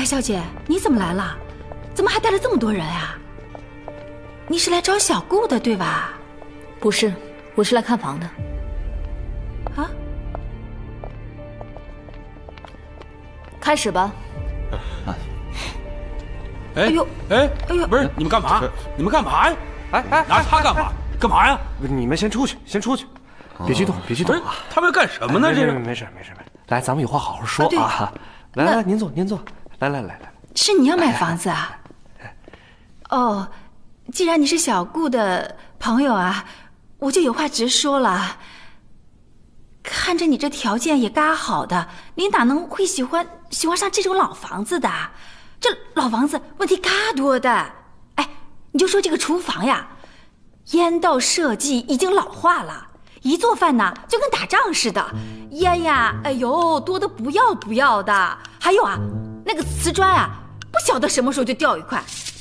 白小姐，你怎么来了？怎么还带了这么多人啊？你是来找小顾的对吧？ 不是，我是来看房的。 啊？ 开始吧。 哎呦，哎呦，不是你们干嘛？你们干嘛呀？哎，拿他干嘛？干嘛呀？ 你们先出去，先出去，别激动，别激动啊！ 他们要干什么呢？这是没事。来，咱们有话好好说啊！来，您坐，来。 是你要买房子啊？哦，既然你是小顾的朋友啊，我就有话直说了。看着你这条件也嘎好的，你哪能会喜欢上这种老房子的？这老房子问题嘎多的。哎，你就说这个厨房呀，烟道设计已经老化了，一做饭呢就跟打仗似的，烟呀，哎呦，多得不要的。还有啊，那个瓷砖啊，不晓得什么时候就掉一块，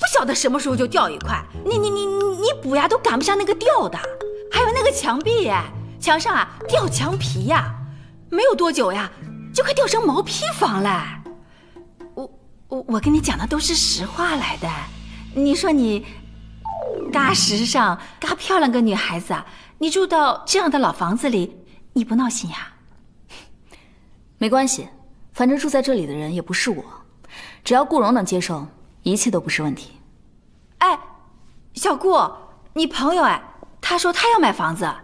你补呀都赶不上那个掉的。还有那个墙壁，墙上啊掉墙皮呀，没有多久呀，就快掉成毛坯房了。我跟你讲的都是实话来的。你说你嘎时尚、嘎漂亮个女孩子啊，你住到这样的老房子里，你不闹心呀？ 没关系，反正住在这里的人也不是我，只要顾荣能接受，一切都不是问题。 哎，小顾，你朋友他说他要买房子。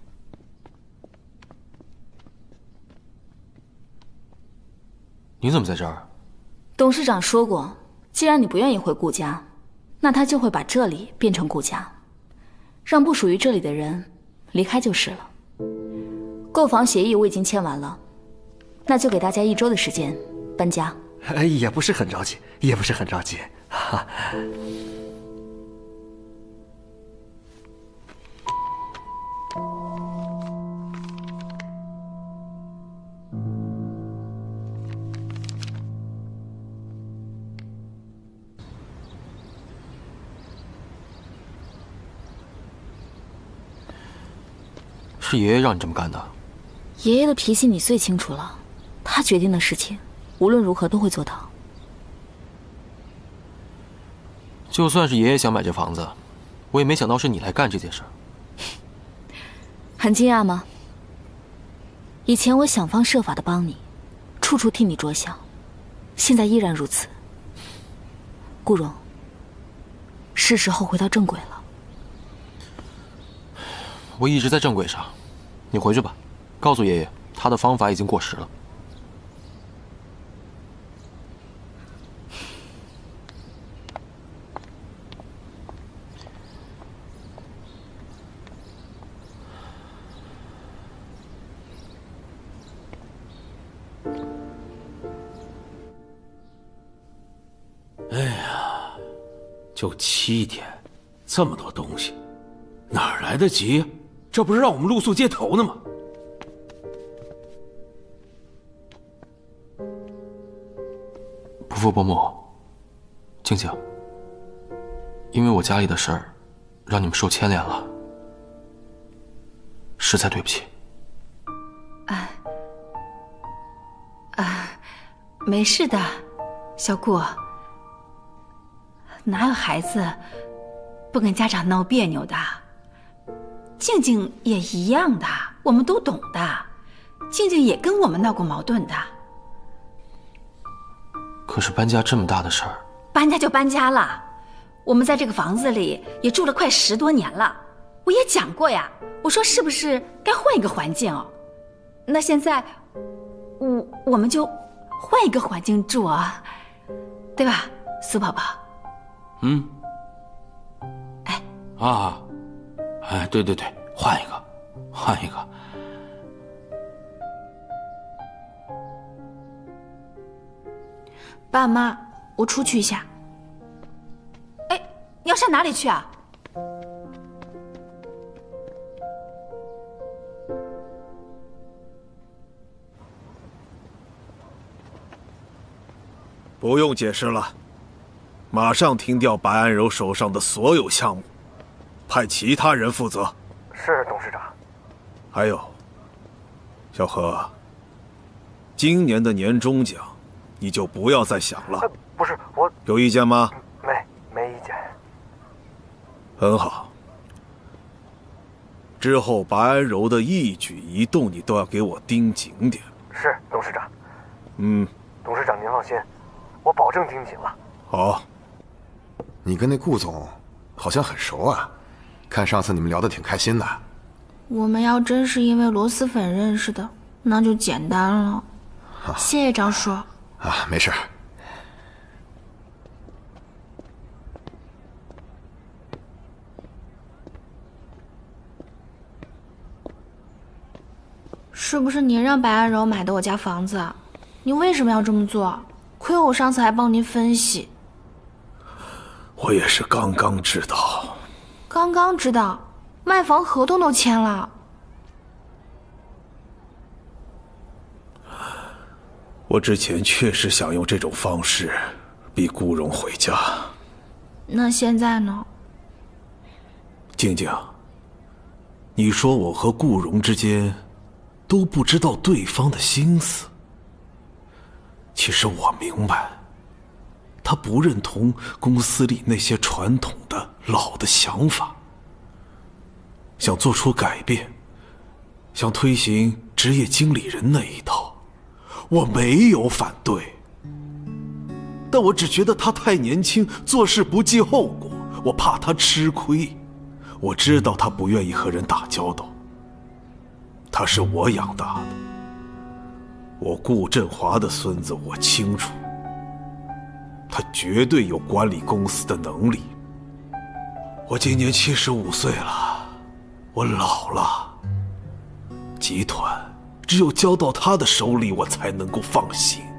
你怎么在这儿？ 董事长说过，既然你不愿意回顾家，那他就会把这里变成顾家，让不属于这里的人离开就是了。购房协议我已经签完了，那就给大家1周的时间搬家。 也不是很着急，哈。 是爷爷让你这么干的？ 爷爷的脾气你最清楚了，他决定的事情，无论如何都会做到。 就算是爷爷想买这房子，我也没想到是你来干这件事。 很惊讶吗？以前我想方设法的帮你，处处替你着想，现在依然如此。顾荣，是时候回到正轨了。 我一直在正轨上，你回去吧，告诉爷爷，他的方法已经过时了。 哎呀，就7天，这么多东西，哪儿来得及呀？这不是让我们露宿街头呢吗？ 不负伯母，静静，因为我家里的事儿，让你们受牵连了，实在对不起。 没事的，小顾。哪有孩子不跟家长闹别扭的？静静也一样的，我们都懂的。静静也跟我们闹过矛盾的。 可是搬家这么大的事儿， 搬家就搬家了。我们在这个房子里也住了快10多年了，我也讲过呀，我说是不是该换一个环境？那现在，我们就换一个环境住啊，对吧，苏宝宝？ 对，换一个。 爸妈，我出去一下。哎，你要上哪里去啊？ 不用解释了，马上停掉白安柔手上的所有项目，派其他人负责。 是，董事长。 还有，小何，今年的年终奖，你就不要再想了。 不是我有意见吗？ 没意见。 很好。之后白安柔的一举一动，你都要给我盯紧点。 是，董事长。 董事长您放心，我保证盯紧了。 好。 你跟那顾总好像很熟啊，看上次你们聊得挺开心的。 我们要真是因为螺蛳粉认识的，那就简单了。谢谢张叔。 啊，没事。 是不是您让白安柔买的我家房子？你为什么要这么做？亏我上次还帮您分析。 我也是刚刚知道。 刚刚知道，卖房合同都签了。 我之前确实想用这种方式逼顾荣回家。 那现在呢？ 静静，你说我和顾荣之间都不知道对方的心思。其实我明白，他不认同公司里那些传统的老的想法，想做出改变，想推行职业经理人那一套，我没有反对。但我只觉得他太年轻，做事不计后果，我怕他吃亏。我知道他不愿意和人打交道，他是我养大的。我顾振华的孙子，我清楚，他绝对有管理公司的能力。我今年75岁了，我老了，集团只有交到他的手里，我才能够放心。